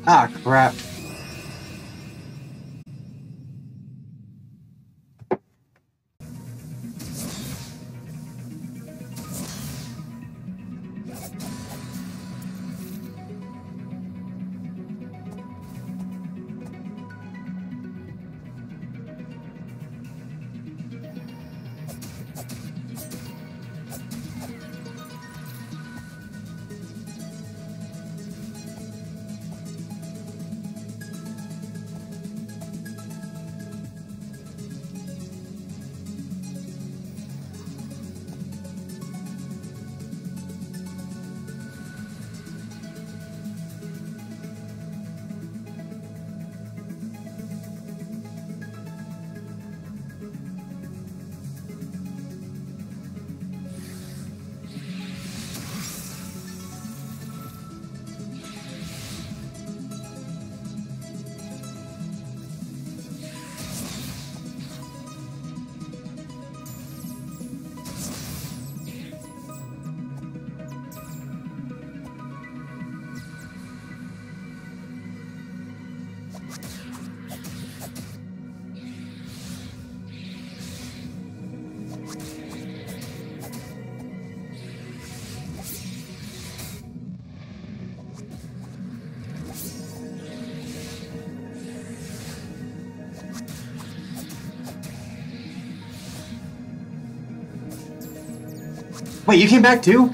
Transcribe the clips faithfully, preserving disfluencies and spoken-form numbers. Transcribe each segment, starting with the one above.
Ah, crap. Wait, you came back too?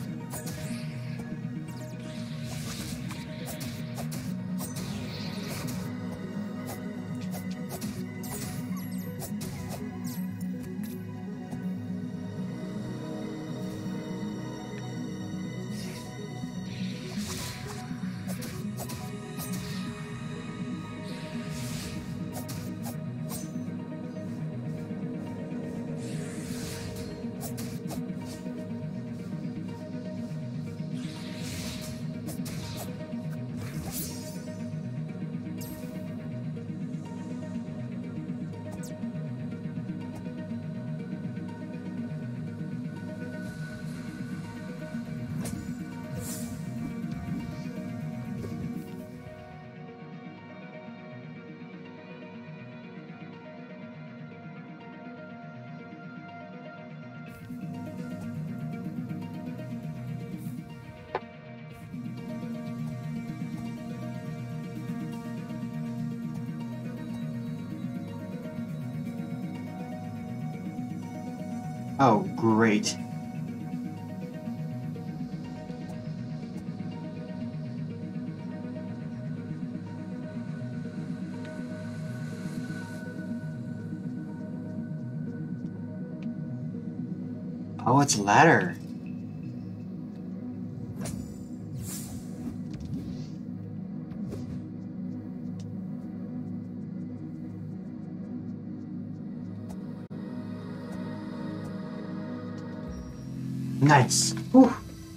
Oh, great. Oh, it's a ladder. Nice. Whew.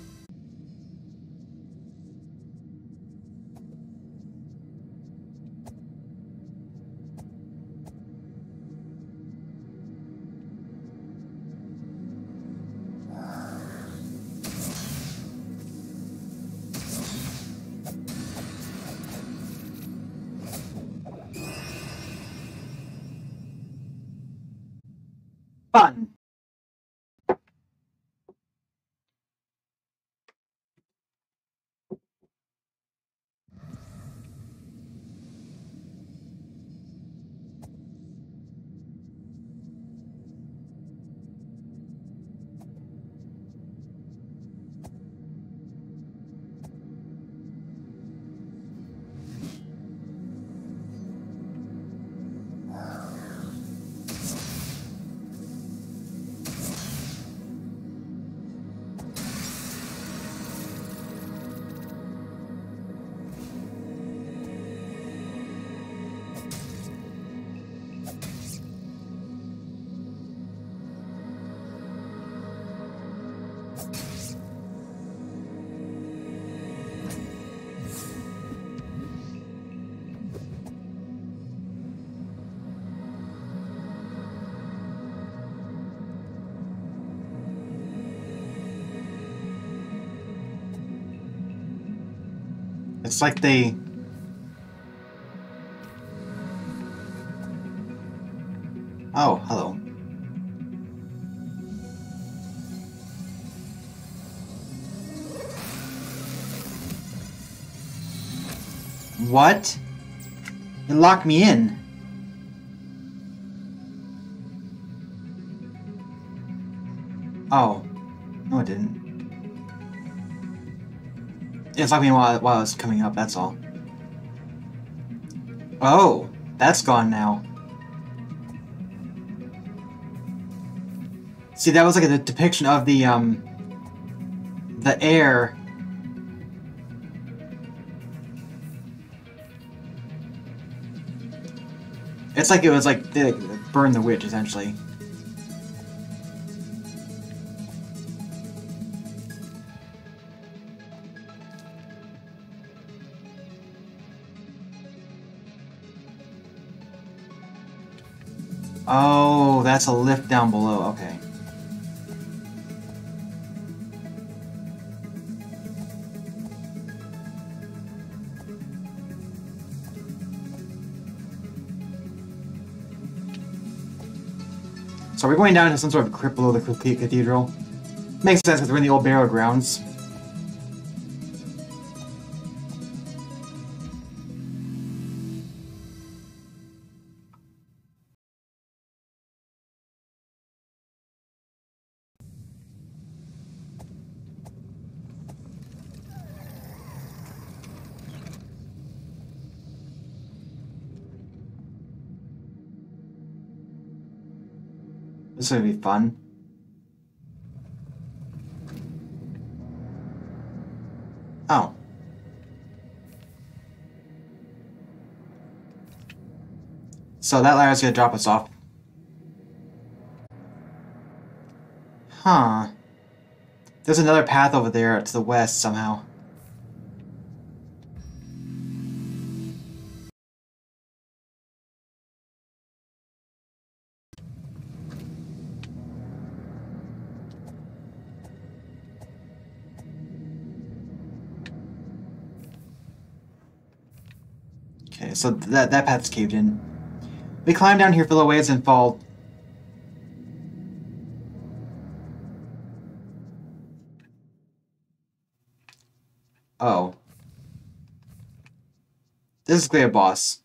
Fun. It's like they Oh, hello. What? It locked me in. Oh. No, it didn't. It's locked me in while, while I was coming up, that's all. Oh, that's gone now. See, that was like a depiction of the, um... the air. It's like it was like, they like, burned the witch, essentially. Oh, that's a lift down below, okay. So we're going down to some sort of crypt below the cathedral. Makes sense because we're in the old burial grounds. This is gonna be fun. Oh. So that ladder's gonna drop us off. Huh. There's another path over there to the west somehow. Okay, so that that path's caved in. We climb down here for a little ways and fall. Oh. This is clearly a boss.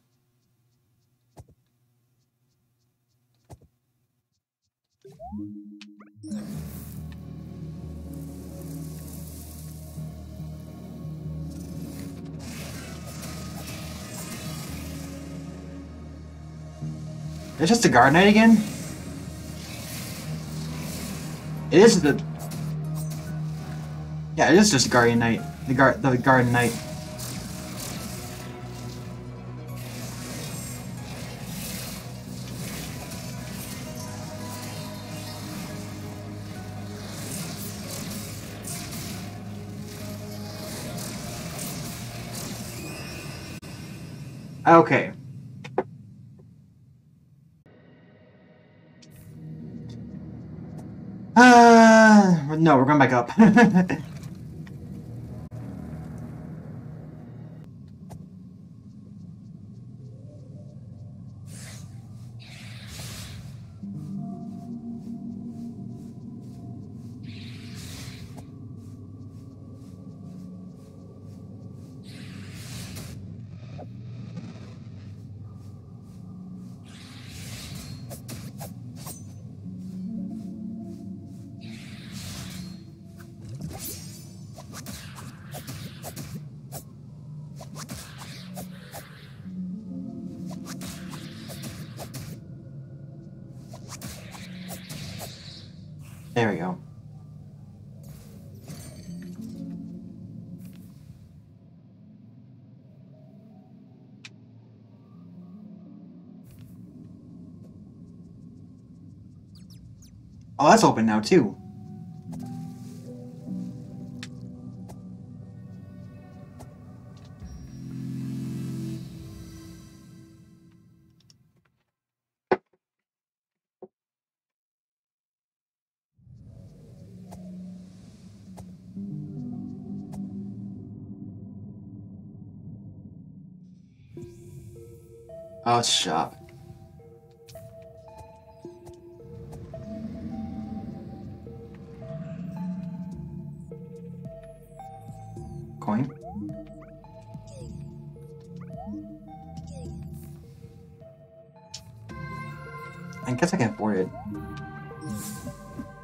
It's just a guard knight again? It is the... Yeah, it is just a guardian knight. The guard, the garden knight. Okay. Uh, no, we're going back up. There we go. Oh, that's open now, too. Oh, it's a shop. Coin. I guess I can afford it.